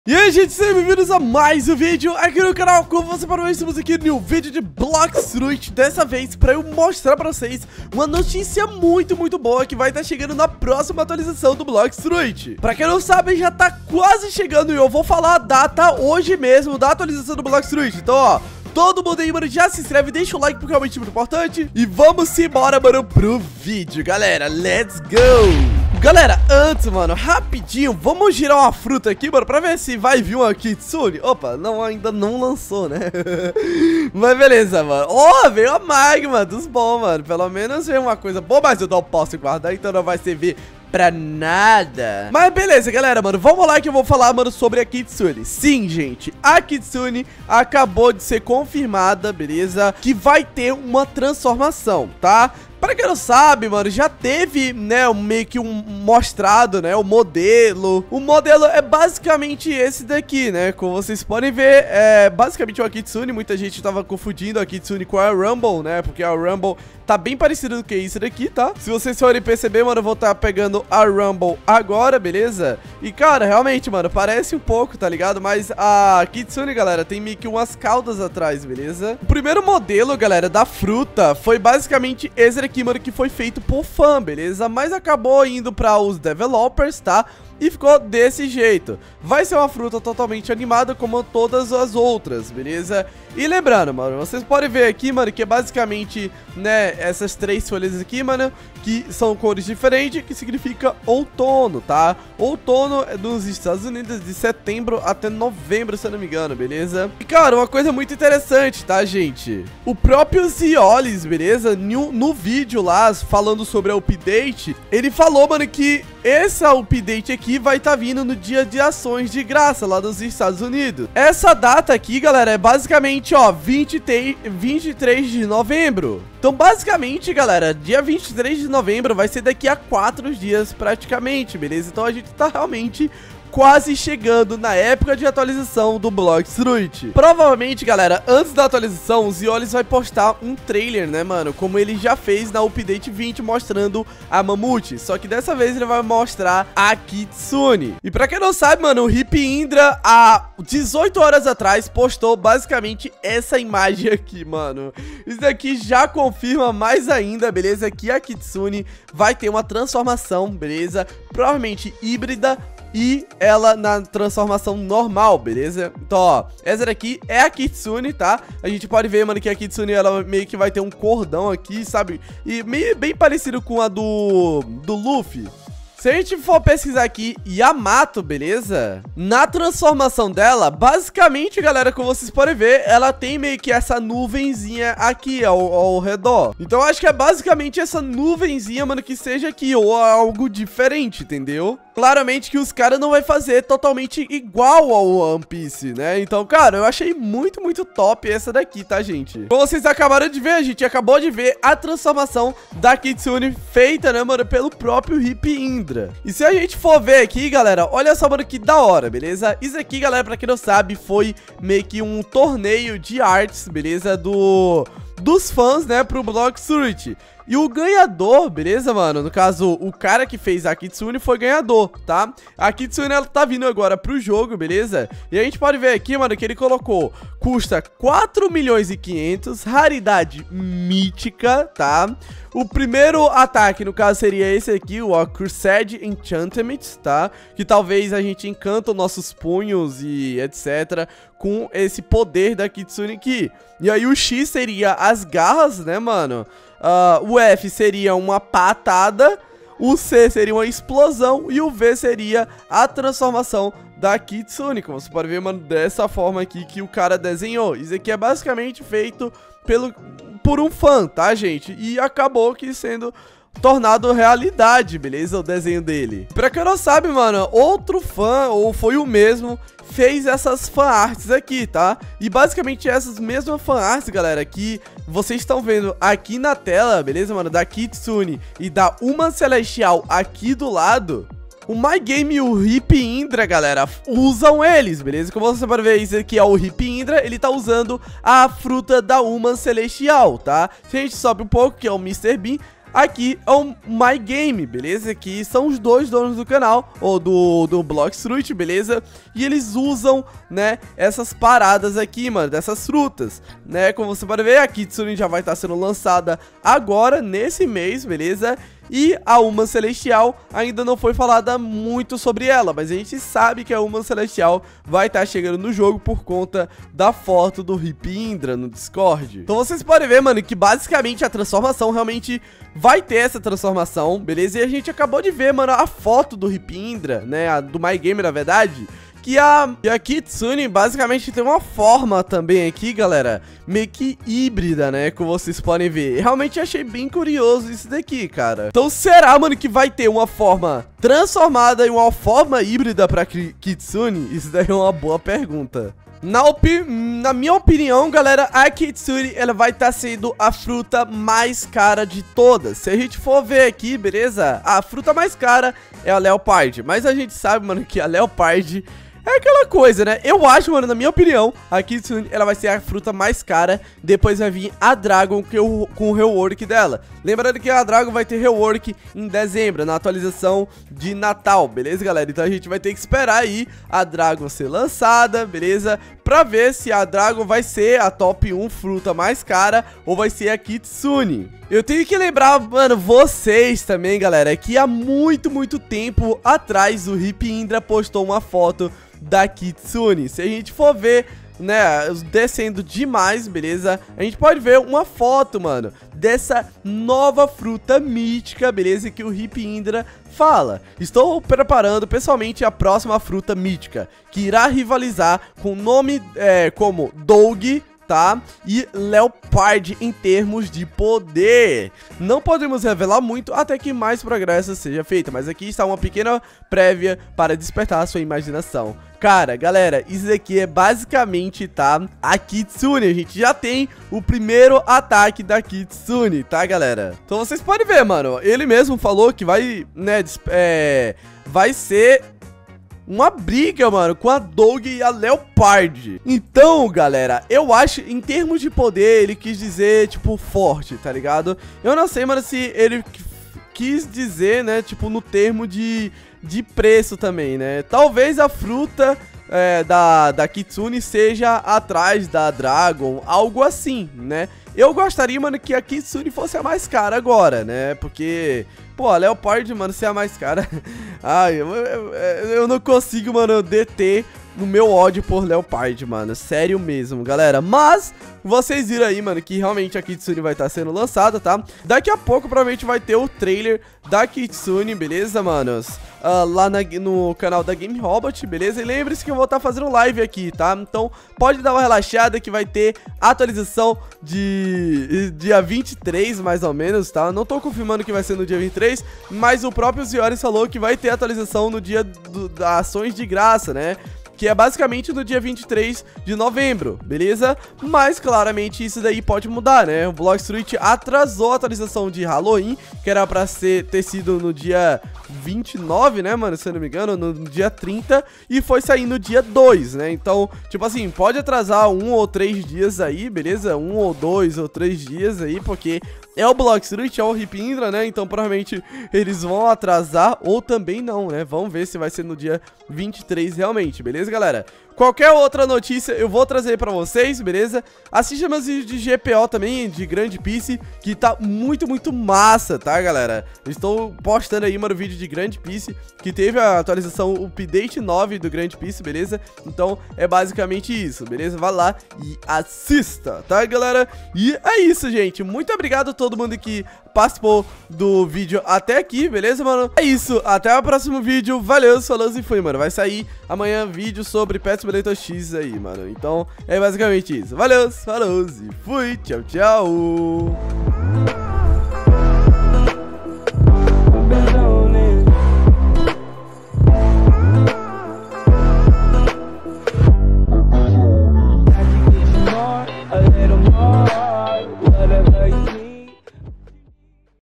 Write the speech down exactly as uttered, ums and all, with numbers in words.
E aí, gente, sejam bem-vindos a mais um vídeo aqui no canal. Como você pode ver, estamos aqui no vídeo de Bloxroot. Dessa vez para eu mostrar para vocês uma notícia muito, muito boa que vai estar chegando na próxima atualização do Bloxroot. Para quem não sabe, já tá quase chegando e eu vou falar a data hoje mesmo da atualização do Bloxroot. Então, ó, todo mundo aí, mano, já se inscreve, deixa o like porque é realmente muito importante. E vamos embora, mano, pro vídeo, galera. Let's go! Galera, antes, mano, rapidinho, vamos girar uma fruta aqui, mano, pra ver se vai vir uma Kitsune. Opa, não, ainda não lançou, né? Mas beleza, mano. Ó, oh, veio a Magma, dos bons, mano. Pelo menos veio uma coisa boa, mas eu não posso guardar, então não vai servir pra nada. Mas beleza, galera, mano, vamos lá que eu vou falar, mano, sobre a Kitsune. Sim, gente, a Kitsune acabou de ser confirmada, beleza? Que vai ter uma transformação, tá? Para quem não sabe, mano, já teve, né, meio que um mostrado, né, o modelo. O modelo é basicamente esse daqui, né, como vocês podem ver, é basicamente uma Kitsune. Muita gente tava confundindo a Kitsune com a Rumble, né, porque a Rumble tá bem parecido do que isso daqui, tá? Se vocês forem perceber, mano, eu vou estar pegando a Rumble agora, beleza? E, cara, realmente, mano, parece um pouco, tá ligado? Mas a Kitsune, galera, tem meio que umas caudas atrás, beleza? O primeiro modelo, galera, da fruta foi basicamente esse aqui, mano, que foi feito por fã, beleza? Mas acabou indo para os developers, tá? E ficou desse jeito. Vai ser uma fruta totalmente animada como todas as outras, beleza? E lembrando, mano, vocês podem ver aqui, mano, que é basicamente, né, essas três folhas aqui, mano, que são cores diferentes, que significa outono, tá? Outono é nos Estados Unidos de setembro até novembro, se eu não me engano, beleza? E, cara, uma coisa muito interessante, tá, gente? O próprio Ziolis, beleza? No, no vídeo lá, falando sobre a update, ele falou, mano, que esse update aqui vai estar tá vindo no dia de ações de graça lá dos Estados Unidos. Essa data aqui, galera, é basicamente, ó, vinte e três de novembro. Então, basicamente, galera, dia vinte e três de novembro vai ser daqui a quatro dias praticamente, beleza? Então a gente tá realmente quase chegando na época de atualização do Bloxroot. Provavelmente, galera, antes da atualização, o Ziolis vai postar um trailer, né, mano? Como ele já fez na Update vinte, mostrando a Mamute. Só que dessa vez ele vai mostrar a Kitsune. E pra quem não sabe, mano, o Hip Indra, há dezoito horas atrás, postou basicamente essa imagem aqui, mano. Isso daqui já confirma mais ainda, beleza? Que a Kitsune vai ter uma transformação, beleza? Provavelmente híbrida, e ela na transformação normal, beleza? Então, ó, essa daqui é a Kitsune, tá? A gente pode ver, mano, que a Kitsune, ela meio que vai ter um cordão aqui, sabe? E meio, bem parecido com a do, do Luffy. Se a gente for pesquisar aqui, Yamato, beleza? Na transformação dela, basicamente, galera, como vocês podem ver, ela tem meio que essa nuvenzinha aqui ao, ao redor. Então, eu acho que é basicamente essa nuvenzinha, mano, que seja aqui, ou algo diferente, entendeu? Claramente que os caras não vai fazer totalmente igual ao One Piece, né? Então, cara, eu achei muito, muito top essa daqui, tá, gente? Como vocês acabaram de ver, a gente acabou de ver a transformação da Kitsune feita, né, mano, pelo próprio Hip Indra. E se a gente for ver aqui, galera, olha só, mano, que da hora, beleza? Isso aqui, galera, pra quem não sabe, foi meio que um torneio de artes, beleza? Do... dos fãs, né, pro Bloxroot. E o ganhador, beleza, mano? No caso, o cara que fez a Kitsune foi ganhador, tá? A Kitsune, ela tá vindo agora pro jogo, beleza? E a gente pode ver aqui, mano, que ele colocou: custa quatro milhões e quinhentos, raridade mítica, tá? O primeiro ataque, no caso, seria esse aqui, o Crusade Enchantment, tá? Que talvez a gente encanta os nossos punhos e etcétera com esse poder da Kitsune aqui. E aí o X seria as garras, né, mano? Uh, o F seria uma patada, o C seria uma explosão e o V seria a transformação da Kitsune. Como você pode ver, mano, dessa forma aqui que o cara desenhou. Isso aqui é basicamente feito pelo, por um fã, tá, gente? E acabou que sendo tornado realidade, beleza? O desenho dele. Pra quem não sabe, mano, outro fã, ou foi o mesmo, fez essas fanarts aqui, tá? E basicamente essas mesmas fanarts, galera, que vocês estão vendo aqui na tela, beleza, mano? Da Kitsune e da Uma Celestial aqui do lado, o My Game e o Hip Indra, galera, usam eles, beleza? Como você pode ver, isso aqui é o Hip Indra, ele tá usando a fruta da Uma Celestial, tá? Se a gente sobe um pouco, que é o mister Bean, aqui é o My Game, beleza? Que são os dois donos do canal, ou do, do Bloxfruit, beleza? E eles usam, né, essas paradas aqui, mano, dessas frutas, né? Como você pode ver, a Kitsune já vai estar sendo lançada agora, nesse mês, beleza? E a Uma Celestial ainda não foi falada muito sobre ela, mas a gente sabe que a Uma Celestial vai estar chegando no jogo por conta da foto do Ripindra no Discord. Então vocês podem ver, mano, que basicamente a transformação realmente vai ter essa transformação, beleza? E a gente acabou de ver, mano, a foto do Ripindra, né, a do My Game, na verdade, que a, que a Kitsune basicamente tem uma forma também aqui, galera, meio que híbrida, né, como vocês podem ver. Realmente achei bem curioso isso daqui, cara. Então será, mano, que vai ter uma forma transformada e uma forma híbrida pra Kitsune? Isso daí é uma boa pergunta. Na, opi na minha opinião, galera, a Kitsune, ela vai estar tá sendo a fruta mais cara de todas. Se a gente for ver aqui, beleza? A fruta mais cara é a Leopard, mas a gente sabe, mano, que a Leopard é aquela coisa, né? Eu acho, mano, na minha opinião, a Kitsune, ela vai ser a fruta mais cara. Depois vai vir a Dragon que eu, com o rework dela. Lembrando que a Dragon vai ter rework em dezembro, na atualização de Natal, beleza, galera? Então a gente vai ter que esperar aí a Dragon ser lançada, beleza? Pra ver se a Dragon vai ser a top um fruta mais cara ou vai ser a Kitsune. Eu tenho que lembrar, mano, vocês também, galera, que há muito, muito tempo atrás o Ripindra postou uma foto da Kitsune. Se a gente for ver, né, descendo demais, beleza? A gente pode ver uma foto, mano, dessa nova fruta mítica, beleza? Que o Ripindra fala. Estou preparando pessoalmente a próxima fruta mítica, que irá rivalizar com nome é, como Doug, tá? E Leopard em termos de poder. Não podemos revelar muito até que mais progresso seja feito, mas aqui está uma pequena prévia para despertar a sua imaginação. Cara, galera, isso aqui é basicamente, tá, a Kitsune. A gente já tem o primeiro ataque da Kitsune, tá, galera? Então vocês podem ver, mano, ele mesmo falou que vai, né, é, vai ser uma briga, mano, com a Doug e a Leopard. Então, galera, eu acho, em termos de poder, ele quis dizer, tipo, forte, tá ligado? Eu não sei, mano, se ele quis dizer, né, tipo, no termo de, de preço também, né? Talvez a fruta é, da, da Kitsune seja atrás da Dragon, algo assim, né? Eu gostaria, mano, que a Kitsune fosse a mais cara agora, né? Porque, pô, a Leopard, mano, ser a mais cara... Ai, eu, eu, eu não consigo, mano, deter no meu ódio por Leopard, mano. Sério mesmo, galera. Mas vocês viram aí, mano, que realmente a Kitsune vai estar sendo lançada, tá? Daqui a pouco, provavelmente, vai ter o trailer da Kitsune, beleza, manos? Uh, lá na, no canal da Game Robot, beleza? E lembre-se que eu vou estar fazendo live aqui, tá? Então, pode dar uma relaxada que vai ter atualização de dia vinte e três, mais ou menos, tá? Não tô confirmando que vai ser no dia vinte e três, mas o próprio Zioris falou que vai ter atualização no dia do, das ações de graça, né? Que é basicamente no dia vinte e três de novembro, beleza? Mas claramente isso daí pode mudar, né? O Bloxfruit atrasou a atualização de Halloween, que era pra ser, ter sido no dia vinte e nove, né, mano? Se eu não me engano, no dia trinta, e foi sair no dia dois, né? Então, tipo assim, pode atrasar um ou três dias aí, beleza? Um ou dois ou três dias aí, porque é o Bloxfruit, é o Ripindra, né? Então provavelmente eles vão atrasar ou também não, né? Vamos ver se vai ser no dia vinte e três realmente, beleza, galera? Qualquer outra notícia eu vou trazer pra vocês, beleza? Assista meus vídeos de G P O também, de Grand Piece, que tá muito, muito massa, tá, galera? Eu estou postando aí, mano, vídeo de Grand Piece, que teve a atualização, o update nove do Grand Piece, beleza? Então é basicamente isso, beleza? Vai lá e assista, tá, galera? E é isso, gente. Muito obrigado a todo mundo que participou do vídeo até aqui, beleza, mano? É isso, até o próximo vídeo. Valeu, falou e fui, mano. Vai sair amanhã vídeo sobre Pet Simulator X aí, mano. Então é basicamente isso. Valeu, falou e fui. Tchau, tchau.